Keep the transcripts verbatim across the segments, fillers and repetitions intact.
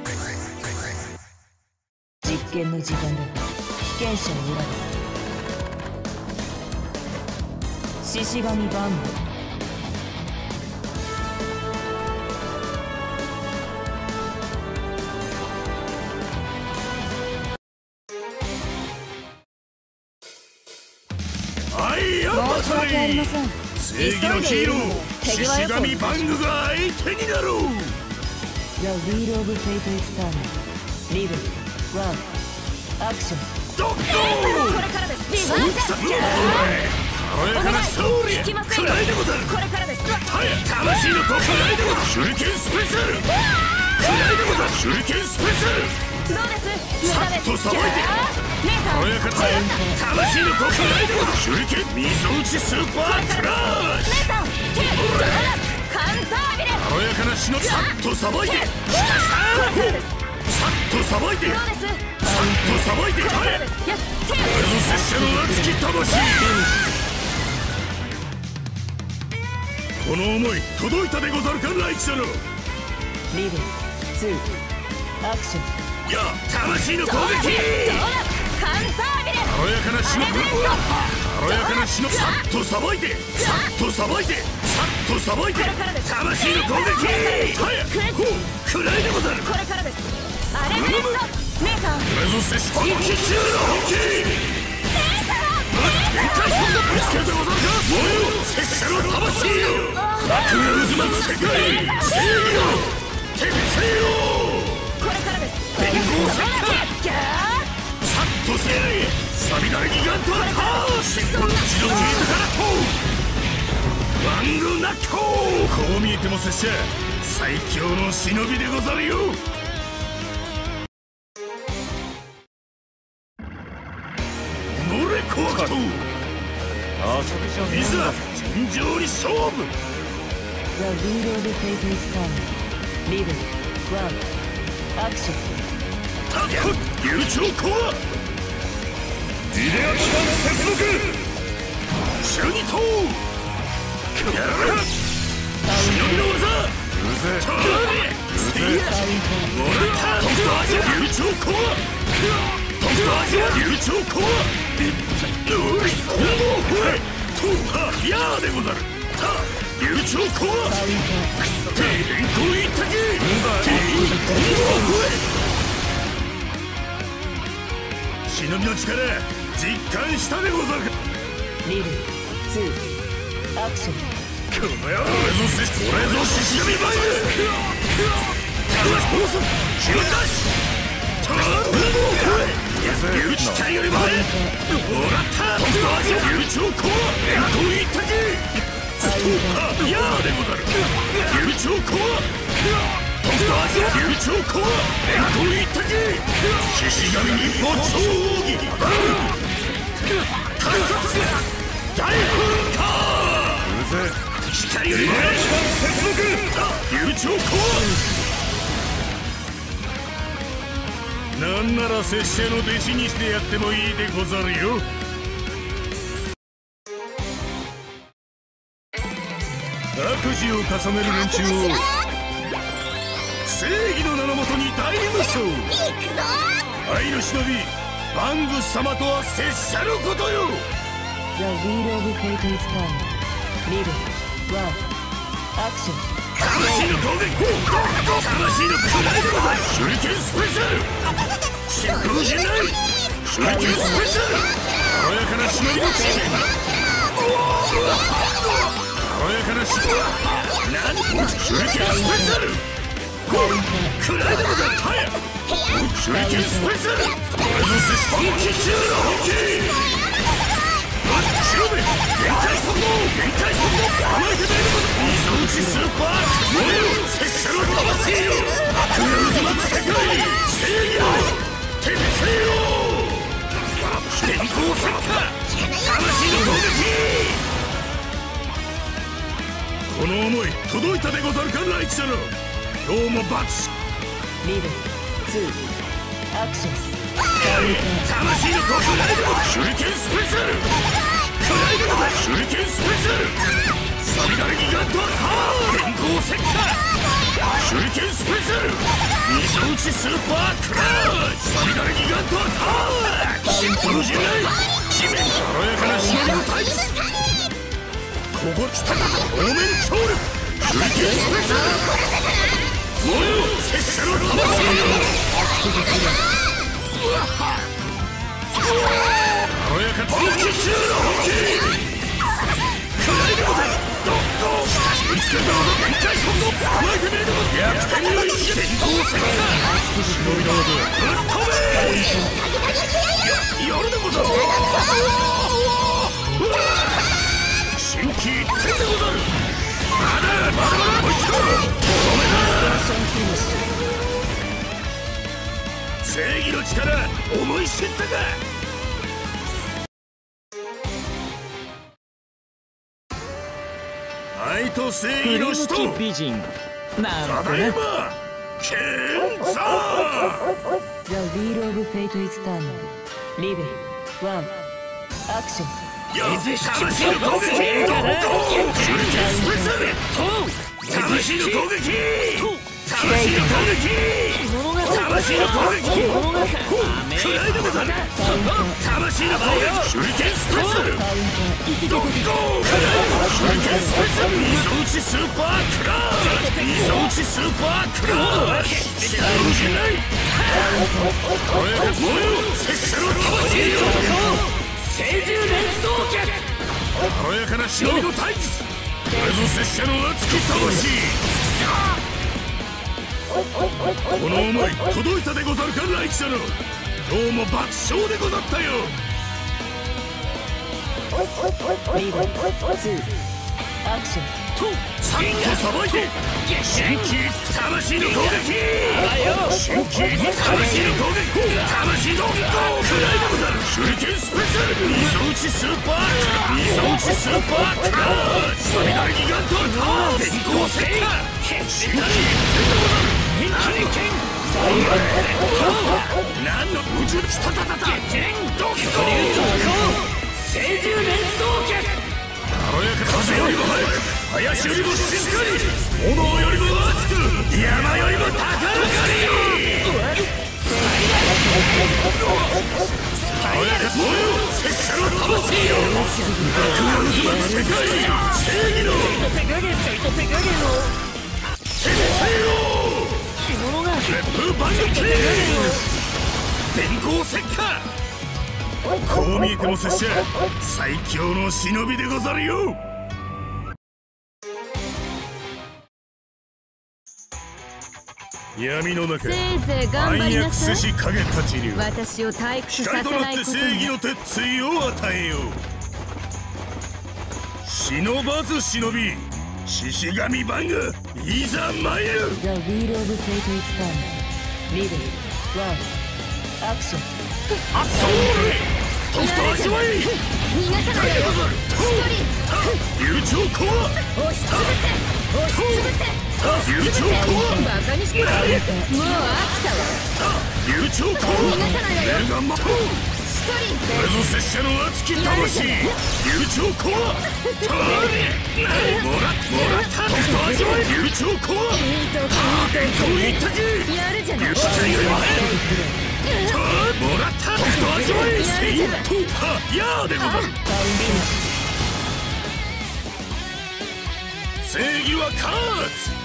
実験の時間だ。被験者を選ぶ。獅子神バンド。 申し訳ありません。 正義のヒーロー獅子神バングが相手になろう。 The Wheel of Fate is coming. Live one action. ドッこれからです。リバージャー。 軽やかな勝利。くらいでござる。 これからです。 魂の子くらいでござる。手裏剣スペシャル。くらいでござる。手裏剣スペシャル。 どうです。 さっとさばいて。軽やかな魂の子くらいでござる。手裏剣溝打ちスーパークラッシュ。 姉さん手カウンタービレ。 軽やかな忍び。さっとさばいて。下ささっとさばいて。さっとさばいて。これぞ拙者の熱き魂。この思い届いたでござるか、ライチ殿。 リブツーアクション。 いや、魂の攻撃。 カウンタービレ。 軽やかな忍び。軽やかな忍び。さっとさばいて。さっとさばいて。さっとさばいて。魂の攻撃。早くほうくらいでござる。 これからです。あれレッド姉さん。 これぞ拙者本気中の本気。限界速度ぶつけるでござるか。燃えよ拙者の魂よ。悪が渦巻く世界。正義の手せよ。 これからです。 電光石火。さっとせい。サビダレギガントアタック。新本地のゲートからとワングナッコ。こう見えても拙者最強の忍びでござるよ。乗れ怖かと。いざ尋常に勝負。 The Wheel of Fate is coming. Live one action. たっ悠長コアリレア機関接続。中二頭やられ。忍びの技。うぜとせいやもらった。ドクターアジア悠長コア。ドクターアジア悠長コア。ういコンボフレとはやーでござる。た悠長コア。停電光一択。停電コンボフレ。忍びの力実感したでござるか。 リブツーアクション。 この野郎。これぞ獅子神バング。ただ放送気を出し。ただコンボフレ。有機体より前。もらった。ドクターアジア悠長コア。電光一択。ストーカーやーでござる。悠長コア。ドクターアジア悠長コア。電光一択。獅子神に没頂撃。観察大噴火。光より前。接続。悠長コア。なんなら拙者の弟子にしてやってもいいでござるよ。悪事を重ねる連中を正義の名のもとに大無双。愛の忍びバング様とは拙者のことよ。 The Wheel of Fate is coming. Live one action. 魂の攻撃。魂のくらいでござる。手裏剣スペシャル。疾風陣内手裏剣スペシャル。軽やかな忍びのチーム。軽やかな忍び。何手裏剣スペシャル。くらいでござる。早く手裏剣スペシャル。これぞ拙者本気中の本気。白目限界速度。限界速度甘えてないでござる。溝打ちスーパー燃えよ拙者の魂よ。悪が渦巻く世界。正義の手でせよ。電光石火。魂の攻撃。この思い届いたでござるか、ライチ殿。今日もバツ。 リブツーアクション。 魂の国内でも手裏剣スペシャル。くらいでござる。手裏剣スペシャル。 サビダレギガントアタック電光石火手裏剣スペシャル溝打ちスーパークラッシュサビダレギガントアタックシンプルじゃない地面軽やかな忍びのタイプここ来た方面強力手裏剣スペシャル燃えろ拙者の魂うわっは軽やか本気中の本気暗いでござるドッド見つけたの限界速度構えてみるでござる逆転の一撃電光石火忍びの技ぶっ飛べやるでござる心機一転でござるまだまだまだもう一度止めな正義の力思い知ったか愛と正義の使徒美人なんただいまケンザー The wheel of fate is turned. Level one. Action. やぜ魂の攻撃手裏剣スペシャル魂の攻撃魂の攻撃魂の攻撃暗いでござる魂の攻撃手裏剣スペシャルドッゴー手裏剣スペシャル溝打ちスーパークラッシュ溝打ちスーパークラッシュシンプルじゃない燃えろ拙者の魂よ聖獣連想脚軽やかな忍びの体術これぞ拙者の熱き魂この思い届いたでござるか来者の今日も爆笑でござったよアクション。 さっとさばいて心機魂の攻撃心機魂の攻撃魂のゴーくらいでござる手裏剣スペシャル溝打ちスーパー溝打ちスーパークラッシュサビダレギガントアタック電光石火心機一転でござる何剣何の宇宙きたたたた剣ドッゴー聖獣連想脚軽やか風よりも速く林よりも静かに炎よりも熱く山よりも高らかに軽やか燃えよ拙者の魂よ悪が渦巻く世界正義の手でせよ烈風万撃電光石火こう見えても拙者最強の忍びでござるよ闇の中せいぜい頑張りなさい暗躍せし影たちには私を退屈さ光とせないことなって正義の鉄槌を与えよう忍ばず忍び獅子神番がいざ参る The wheel of fate is turned. Level one. Action. あっそうれとくと味わい逃がさないよ一人流暢コア押しつぶせ押しつぶせ流暢コバカにしてもう飽きたわア流暢コアメガマト一人これぞ拙者の熱き魂流暢コアとりもらったもらったとくと味わい流暢コアいいとあーこういったきやるじゃない流暢よりも早いもらったとくと味わいセイントはやーでござる正義は勝つ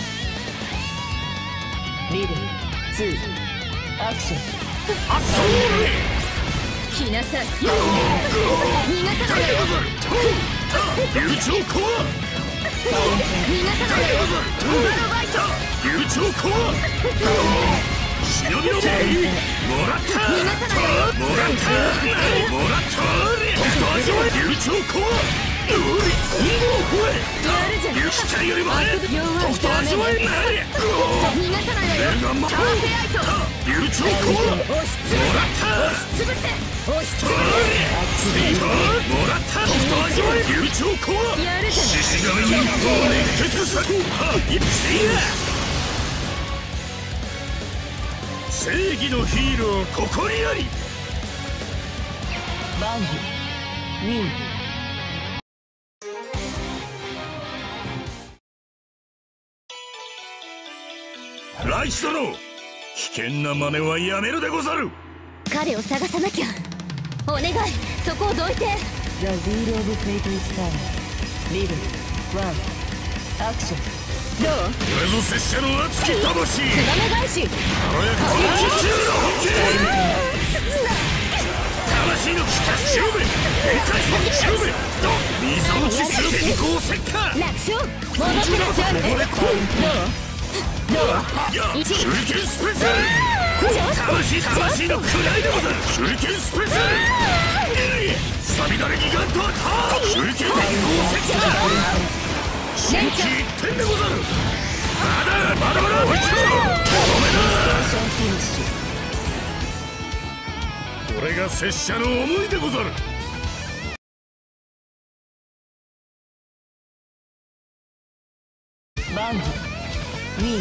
Level two. Action. あっそうれ来なさい逃がさないよ流暢コア逃がさないよバロバイト流暢コア忍びの手もらったもらったもらったとくと味わい流暢コアより今後を吠え流気体よりも早いとくと味わいなれ逃がさないよメガマカーフェアイト流暢コア押しつぶもらったせ押しつぶせ押しつぶスイートもらったとくと味わい流暢コアせやるじゃ獅子神の一方熱血さ一や正義のヒーローここにあり Bang. Win. ライチ殿、危険な真似はやめるでござる。 彼を探さなきゃ。お願い、そこをどいて。 The wheel of fate is done. Live one action. どう？ 俺ぞ拙者の熱き魂。 ツバメ返し。 軽やかな気中の本気。魂の北しろべ、変態そしろべと溝落ちする電光石火。 楽勝。戻ってらっしゃい。どう？どう？ いや、手裏剣スペシャル。魂魂の位でござる。手裏剣スペシャル。サビダレギガントアタック。手裏剣電光石火。心機一転でござる。まだまだまだ追いつけろ。とどめだ。これが拙者の思いでござる。 バンドウィン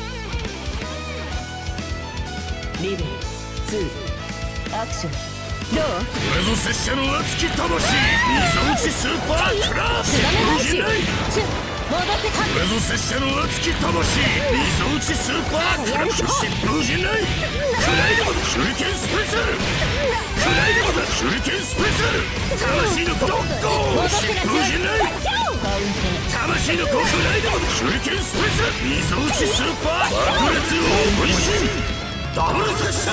リベルツーアクション。 どう？ 俺ぞ拙者の熱き魂。溝落ちスーパークラッシュ。無事ない。 戻ってか。 俺ぞ拙者の熱き魂。溝落ちスーパークラッシュ。疾風陣内。クライでござる。手裏剣スペシャル。クライでござる。手裏剣スペシャル。魂のドッゴー。疾風陣内。魂の極ライでござる。手裏剣スペシャル。溝落ちスーパー爆裂大分身。ダブル拙者。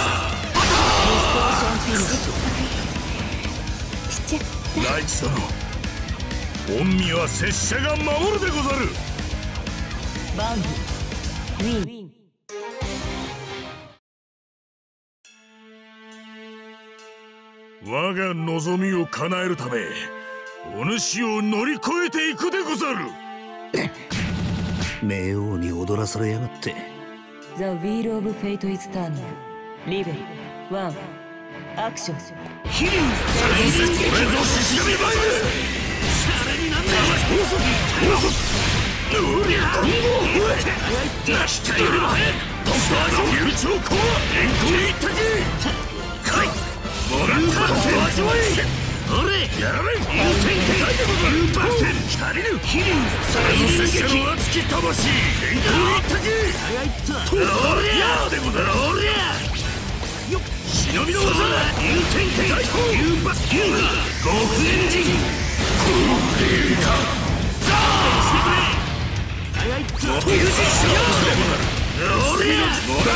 しちゃった。 ライチ殿、御身は拙者が守るでござる。 バンドウィン我が望みを叶えるためお主を乗り越えていくでござる。 冥王に踊らされやがって。 The wheel of fate is turning. リベルワンアクション。 飛竜それぞ獅子神バイブ。シャレになんだ。高速高速うりゃ今後なしたよりも早くドクタージョ流暢コア円光一択かいもらったドクタージョイやられ優先権でござる。バセンキャリル飛竜それぞ拙者の熱き魂円光一択とやでござる。おりゃ忍びの技優先権大砲ユーバスキュー極エンジンこれかザーしてくれ元優勝しようでござる。おりゃもら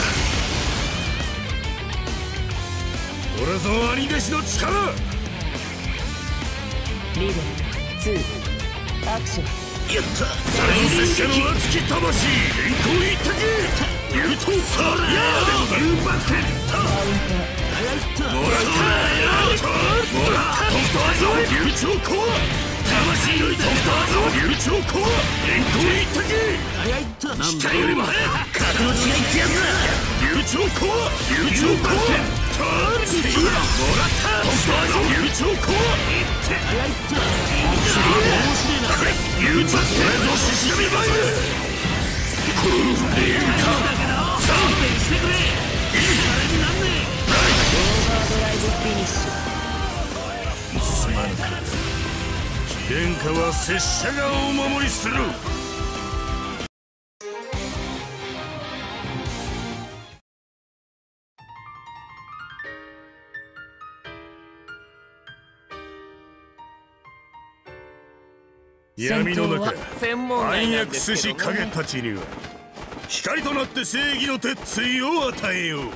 った俺ぞ兄弟子の力。 リベルツーアクション。 やったそれぞ拙者の熱き魂円光一択優等さやでござる。ユーバスカウンター。 もらったもらったドクタージョイ流暢コア魂のドクタージョイ流暢コア円光一択下よりも早く格の違いってやつだ。流暢コア流暢コアターンせいやもらったドクタージョイ流暢コアいって流暢それぞ獅子神バイブクーレーカさんしてくれいいオーバードライブフィニッシュ。 すまぬか殿下は拙者がお守りする。闇の中暗躍すし影たちには光となって正義の鉄槌を与えよう。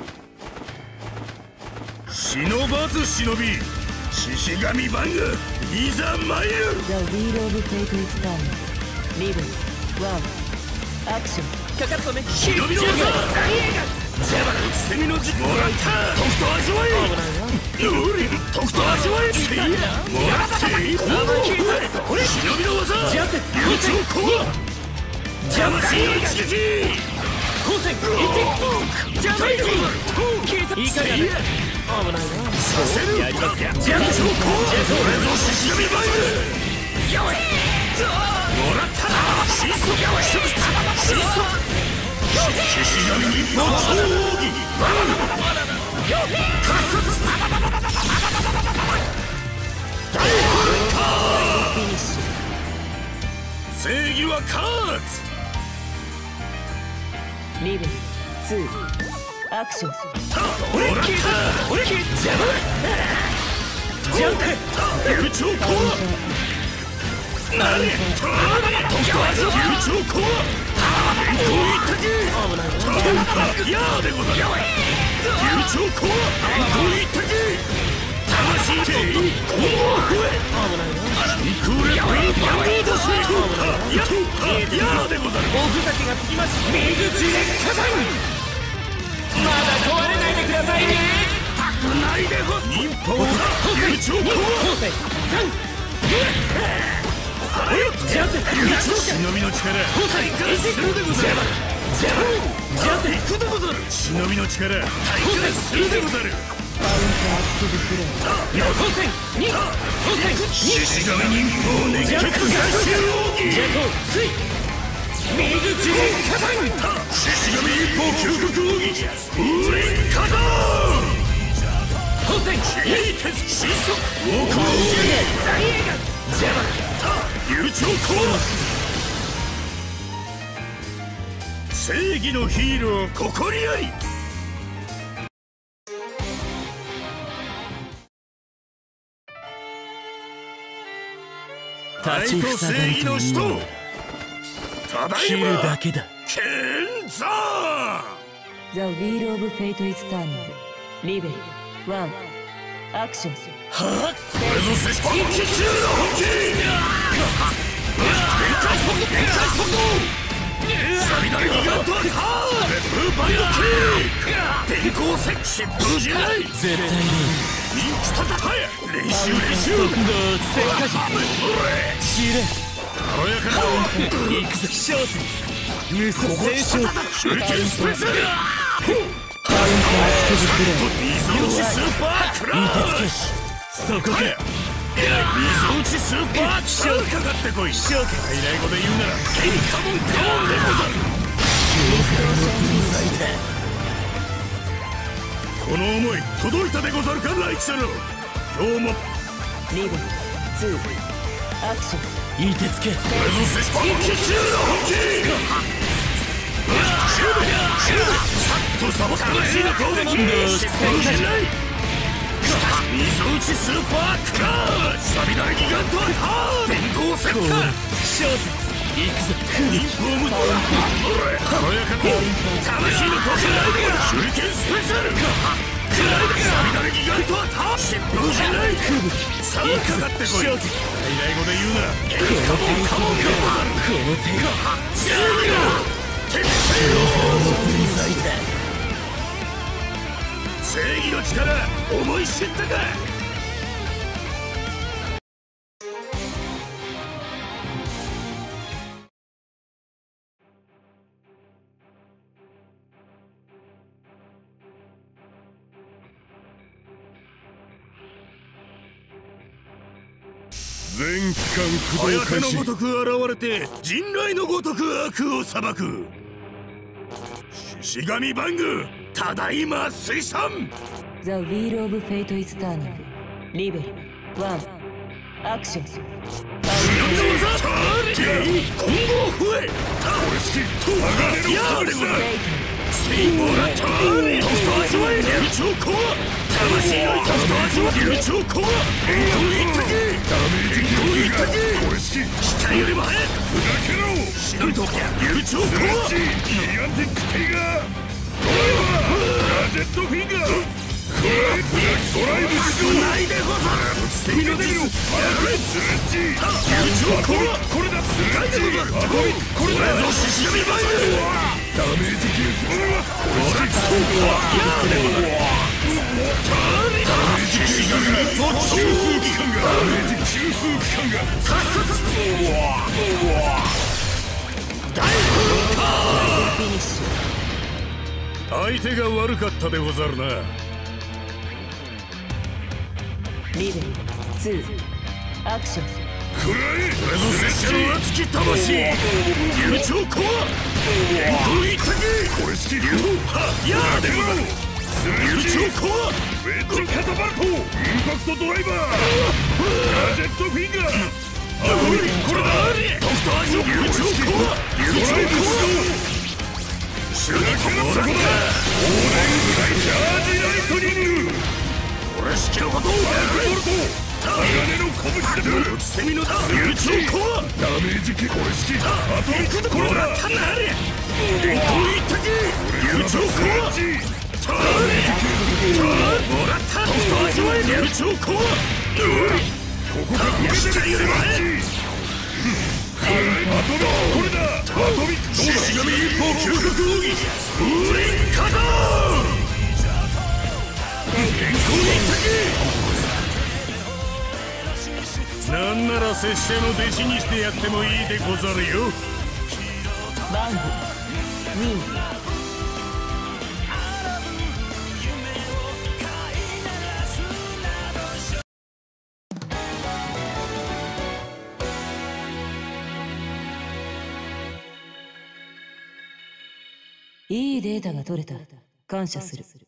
忍ばず忍び獅子神バングいざ参る。 The wheel of fate is turning. リベルワンアクション。 かかったね。 忍びの技ゼバのセミの字もらったドクタージョイよりドクタージョイせいやもらっていいこれ忍びの技流暢コア魂の一撃光線一ジャンプいいかげんさせる流暢コアそれぞ獅子神バイブよいもらったシーソーシーソー獅子神一本超奥義大正義は勝つ。 リベルツーアクション。 俺聞いた俺聞いた邪魔ジャンプ流暢コア何何流暢コア変更一択やーでござる流暢コア変更一択魂でコア増え真空レッドバンド出すややーでござるおふざけが過ぎます水地で火山まだ壊れないでくださいねたくないでご忍法だ流暢コアさらよジャズ忍びの力体感するでござるジャズ行くでござる忍びの力体感するでござるカウントアクティブプレイ。 横線に獅子神忍法熱血合衆奥義ジェトスイ水地で火山獅子神忍法究極奥義風林火山本線いい鉄神速王国王子残影眼ジャバ流暢コア正義のヒーローここにあり愛と正義の使徒ただいまだけだケンザー The Wheel of Fate is turning リベルワンアクション。 はぁこれぞセシ本気中の本気展開速度展開速度サビダリギガントアターレップバイオキック電光石疾風じゃない絶対に人気戦え練習練習速度戦火時知れ軽やかな行くぞ小説無差戦勝手裏剣スペシャルカウントアクティブプレイ。 溝打ちスーパークラッシュそこか溝打ちスーパークラッかかってこい最大語で言うならケイカモンカモンでござるこの思い届いたでござるかライチサロ今日もリベルツーアクション。 いい手つけこれぞセシ本気中の本気シューブシューブさっとサボ魂の攻撃失敗しない溝打ちスーパークラッシュサビダリギガントアター電光石火小説行くぞ忍法無駄軽やかに魂の攻撃手裏剣スペシャルサビダリギガントアター疾風じゃないさあかかってこい最大語で言うならケイカモンカモンでござるこの手が正義の鉄星を正義の力思い知ったか全機関駆動開始のごとく現れて人雷のごとく悪を裁く獅子神バングただいま水産 The Wheel of Fate is turning リベルワンアクション。 忍びの技ターリ混合笛ターレスキット鋼のヤーでござるスインボーラターリトフト味わえ流暢コア魂のトフト味わえ流暢コア変更一択ダメージ変更一択これ好き機体よりも早く砕けろ忍びと流暢コアギガンティックテイガードライバーガジェットフィンガードライブしないでござるセミのディルやれスレッジ流暢コアこれだスレッジこれだぞ獅子神バイブダメージキルスこれはこれだそうかやーでござるダメージ獅子神の中枢機関がダメージ中枢機関がさっさっさ大噴火相手が悪かったでござるなリベルツーアクション。 くらえこれぞ拙者の熱き魂流暢コア変更一択これ好き流はやーでござる流暢コアウェッジカタパルトインパクトドライバーガジェットフィンガーあこれこれだドクタージョ流暢コア流暢コア主にともらったオーレングライチャージライトニング俺式のことをバックボルト鋼の拳で打ちセミの流暢コアダメージキこれ式アトミックコロだたなれ電光一択流暢コアターレターもらったと味わえ流暢コアここが受けてるより前アトミックこれだアトミック獅子神一歩究極奥義風林火山電光一択なんなら拙者の弟子にしてやってもいいでござるよ。 バングニーいいデータが取れた。感謝する。